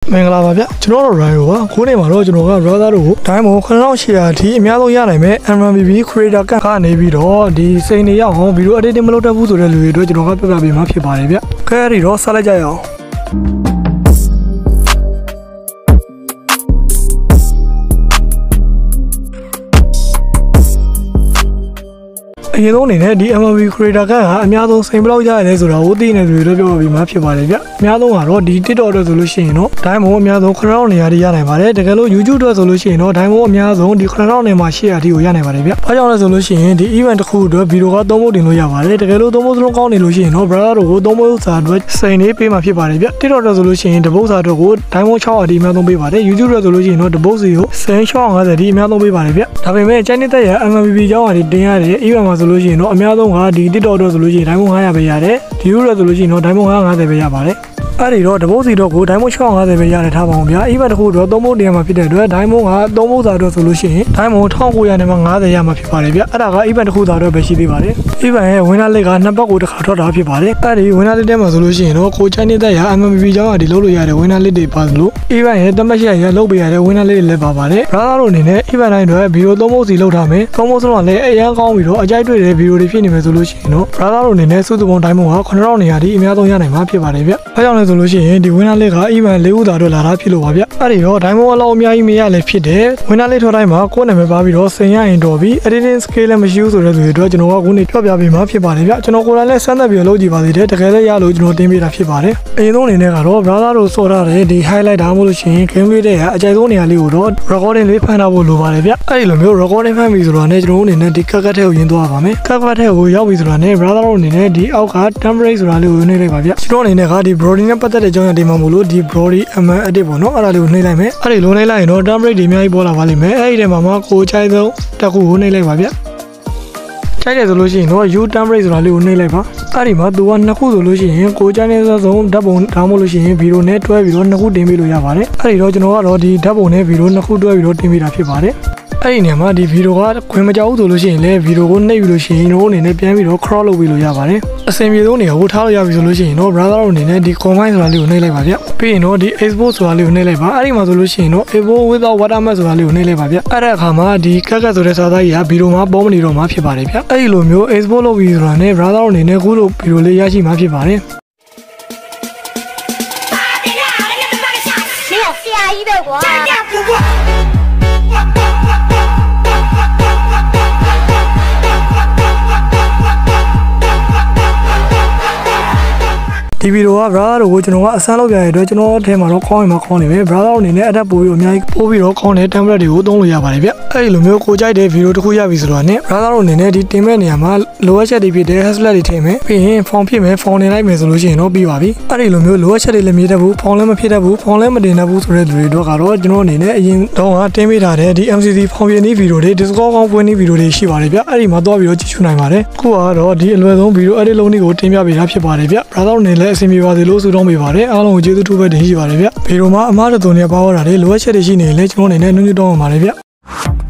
မင်္ဂလာပါဗျကျွန်တော်တို့ Ryo ပါခုနေ့မှာတော့ကျွန်တော်က brother တို့ကိုဒိုင်းမို့9800အထိအများဆုံးရနိုင်မဲ့ MMBB creator ကနေပြီးတော့ဒီစိန်တွေရောက်အောင်ဗီဒီယို editing မလုပ်တတ်ဘူးဆိုတဲ့လူတွေအတွက်ကျွန်တော်ကပြပြပေးမှာဖြစ်ပါတယ်ဗျခဲရီတော့ဆက်လိုက်ကြရအောင်အရင်ဆုံးအနေနဲ့ဒီ MMB creator ကအများဆုံးစိန်ဘလောက်ရရတယ်ဆိုတာကိုသိနေသူတွေတို့ပြောပြီးမှဖြစ်ပါတယ်ဗျအများဆုံးကတော့ဒီ TikTok အတွက်ဆိုလို့ရှိရင်တော့ဒိုင်းမို့အများဆုံး9000နေရာတွေရနိုင်ပါတယ်တကယ်လို့ YouTube အတွက်ဆိုလို့ရှိရင်တော့ဒိုင်းမို့အများဆုံးဒီ9000နေမှာ800အထိကိုရနိုင်ပါတယ်ဗျဘာကြောင့်လဲဆိုလို့ရှိရင်ဒီ event တစ်ခုအတွက်ဗီဒီယိုက3ဖို့တင်လို့ရပါတယ်တကယ်လို့3ဖို့စလုံးကောင်းနေလို့ရှိရင်တော့ brother တို့ကို3ဖို့စာအတွက်စိန်နေပေးမှာဖြစ်ပါတယ်ဗျ TikTok အတွက်ဆိုလို့ရှိရင်တပုတ်စာအတွက်ကိုဒိုင်းမို့600အထိအများဆုံးပေးပါတယ် YouTube အတွက်ဆိုလို့ရှိရင်တော့တပုတ်စီကို1650အထိအများဆုံးပေးပါတယ်ဗျဒါပေမဲ့ channel တက်ရ MMB ကြောင်းအထိတင်ရတယ် event မှာဆိုလို့ရှိရင်တော့အများဆုံးဒီ TikTok တော့ဆိုလို့ရှိရင်ဒိုင်းမို့900ပဲရတယ်ဒီ YouTube တော့ဆိုလို့ရှိရင်တော့ဒိုင်းမို့950ပဲရပါတယ်အဲ့ဒီတော့တပုတ်စီတော့ကိုဒိုင်းမို့650ပဲရတယ်ထားပါအောင်ဗျာ event တစ်ခုတော့3ဖို့တင်ရမှာဖြစ်တဲ့အတွက်ဒိုင်းမို့က3ဖို့စာတော့ဆိုလို့ရှိရင်ဒိုင်းမို့1900နဲ့မှ50ရမှာဖြစ်ပါတယ်ဗျအဲ့ဒါက event တစ်ခုသာတော့ပဲရှိသေးပါတယ် event ရဲ့ winner list ကနှစ်ပတ်ကိုတစ်ခါထွက်တာဖြစ်ပါတယ်အဲ့ဒီ winner list ထဲမှာဆိုလို့ရှိရင်တော့ကိုချိုင်းနေတဲ့ရ MMB ကြောင်းကဒီလုပ်လို့ရတဲ့ winner list တွေပါလို့ event ရဲ့တမတ်ရရလုပ်ပေးရတဲ့ winner list တွေလည်းပါပါတယ် brother တို့အနေနဲ့ event တိုင်းတွေဗီဒီယို3ဖို့စီလုပ်ထားမယ်3ဖို့စလုံးလည်းအရန်ကောင်းပြီးတော့အကြိုက်တွေ့တဲ့ဗီဒီယိုတွေဖြစ်နေမယ်ဆိုလို့ရှိရင်တော့ brother တို့အနေနဲ့စုစုပေါင်းဒိုင်းမို့က9000နေရာဒီအများဆုံးရနိုင်မှာဖြစ်ပါတယ်ဗျအဲကြောင့်လည်းဆိုလို့ရှိရင်ဒီ winner list က event 4ဦးသာတော့လာတာဖြစ်လို့ပါဗျအဲ့ဒီတော့ဒိုင်းမို့အလောက်အများကြီးမရလည်းဖြစ်တယ် winner list ထွက်တိုင်းမှာကိုယ့်နာမည်ပါပြီးတော့စင်ရရင်တော်ပြီး editing scale လည်းမရှိဘူးဆိုတဲ့သူတွေအတွက်ကျွန်တော်ကခုနေပြောပြပေးမှာဖြစ်ပါတယ်ဗျကျွန်တော်ကိုယ်တိုင်လည်းစမ်းသပ်ပြီးလုပ်ကြည့်ပါသေးတယ်တကယ်လည်းရလို့ကျွန်တော်တင်ပေးတာဖြစ်ပါတယ်အရင်ဆုံးအနေနဲ့ကတော့ brother တို့စော်ထားတဲ့ဒီ highlight ဒါမှမဟုတ်လို့ရှိရင် game လေးတဲ့အကြိုက်ဆုံးနေရာလေးကိုတော့ recording လေးဖန်ထားဖို့လိုပါတယ်ဗျအဲ့ဒီလိုမျိုး recording ဖန်ပြီဆိုတော့ねကျွန်တော်တို့အနေနဲ့ဒီကတ်ထဲကိုယဉ်သွားပါမယ်ကတ်ထဲကိုရောက်ပြီဆိုတော့ね brother တို့အနေနဲ့ဒီအောက်က template ဆိုတာလေးကိုနှိပ်လိုက်ပါဗျကျွန်တော်အနေနဲ့ကဒီ brody နဲ့ပတ်သက်တဲ့အကြောင်းအရာဒီမှာမို့လို့ဒီ brody MN edit ပေါ့နော်အဲ့ဒါလေးကိုနှိပ်လိုက်မယ်အဲ့ဒီလိုနှိပ်လိုက်ရင်တော့ template တွေအများကြီးပေါ်လာပါလိမ့်မယ်အဲ့ဒီထဲမှာကိုချိုက်ဆုံးတစ်ခုကိုနှိပ်လိုက်ပါဗျကြိုက်တယ်ဆိုလို့ရှိရင်တော့ U template ဆိုတာလေးကိုနှိပ်လိုက်ပါအဲ့ဒီမှာသူကနှစ်ခုဆိုလို့ရှိရင်ကိုချိုက်နေဆုံးဓာတ်ပုံဒါမှမဟုတ်လို့ရှိရင်ဗီဒီယိုနဲ့တွဲပြီးတော့နှစ်ခုတင်ပေးလို့ရပါတယ်အဲ့ဒီတော့ကျွန်တော်ကတော့ဒီဓာတ်ပုံနဲ့ဗီဒီယိုနှစ်ခုတွဲပြီးတော့တင်ပေးတာဖြစ်ပါတယ်အဲ့ဒီနေရာမှာဒီဗီဒီယိုကခွင့်မကြောက်ဘူးဆိုလို့ရှိရင်လည်းဗီဒီယိုကိုနှိပ်ပြီးလို့ရှိရင်တို့အနေနဲ့ပြန်ပြီးတော့ crop လုပ်ပြီးလို့ရပါတယ်အဆင်ပြေဆုံးနေရာကိုထားလို့ရပြီဆိုလို့ရှိရင်တော့ brother တို့အနေနဲ့ဒီ combine ဆိုတာလေးကိုနှိပ်လိုက်ပါဗျပြီးရင်တော့ဒီ export ဆိုတာလေးကိုနှိပ်လိုက်ပါအဲ့ဒီမှာဆိုလို့ရှိရင်တော့ export without watermark ဆိုတာလေးကိုနှိပ်လိုက်ပါဗျအဲ့တဲ့အခါမှာဒီကတ်ဆိုတဲ့စာသားကြီးကဗီဒီယိုမှာပေါ်မနေတော့မှာဖြစ်ပါတယ်ဗျအဲ့ဒီလိုမျိုး export လုပ်ပြီးဆိုတာနဲ့ brother တို့အနေနဲ့ခုလိုဗီဒီယိုလေးရရှိမှာဖြစ်ပါတယ်没有下一的我。 ဒီဗီဒီယိုက brother တို့ကိုကျွန်တော်ကအစမ်းလုပ်ပြရတဲ့အတွက်ကျွန်တော်အထဲမှာတော့ခေါင်းရင်မှာခေါင်းနေပဲ brother တို့အနေနဲ့အတက်ပို့ပြီးအများကြီးပို့ပြီးတော့ခေါင်းတဲ့ template တွေကိုသုံးလို့ရပါတယ်ဗျအဲ့ဒီလိုမျိုးကိုကြိုက်တဲ့ဗီဒီယိုတစ်ခုရပြီဆိုတော့ね brother တို့အနေနဲ့ဒီတင်မဲ့နေရာမှာလိုအပ်ချက်တွေဖြစ်တဲ့ hashtag တွေထည့်မယ်ပြီးရင် font ဖြစ်မယ် font တင်လိုက်မယ်ဆိုလို့ရှိရင်တော့ပြီးပါပြီအဲ့ဒီလိုမျိုးလိုအပ်ချက်တွေလည်းမြည်တတ်ဘူး font လည်းမဖြစ်တတ်ဘူး font လည်းမတင်တတ်ဘူးဆိုတဲ့လူတွေတော့ကတော့ကျွန်တော်အနေနဲ့အရင်တော့ကတင်ပေးထားတဲ့ဒီ MCC font ပြင်းဒီဗီဒီယိုတွေ Discord ကောင်းပွင့်ဒီဗီဒီယိုတွေရှိပါတယ်ဗျအဲ့ဒီမှာတော့ပြီးတော့ကြည့်ရှုနိုင်ပါတယ်ခုကတော့ဒီအလွယ်ဆုံးဗီဒီယို edit လုံးလေးကိုတင်ပြပေးတာဖြစ်ပါတယ်ဗျ brother တို့အနေနဲ့အဆင်ပြေပါစေလို့ဆုတောင်းပေးပါတယ်အားလုံးကိုကျေးဇူးတူပဲတင်ရှိပါတယ်ဗျဗီဒီယိုမှာအမှားတသွန်တွေပါဝတာတွေလိုအပ်ချက်တွေရှိနေရင်လည်းကျွန်တော်အနေနဲ့နှုတ်ညွှန်တောင်းပါပါတယ်ဗျ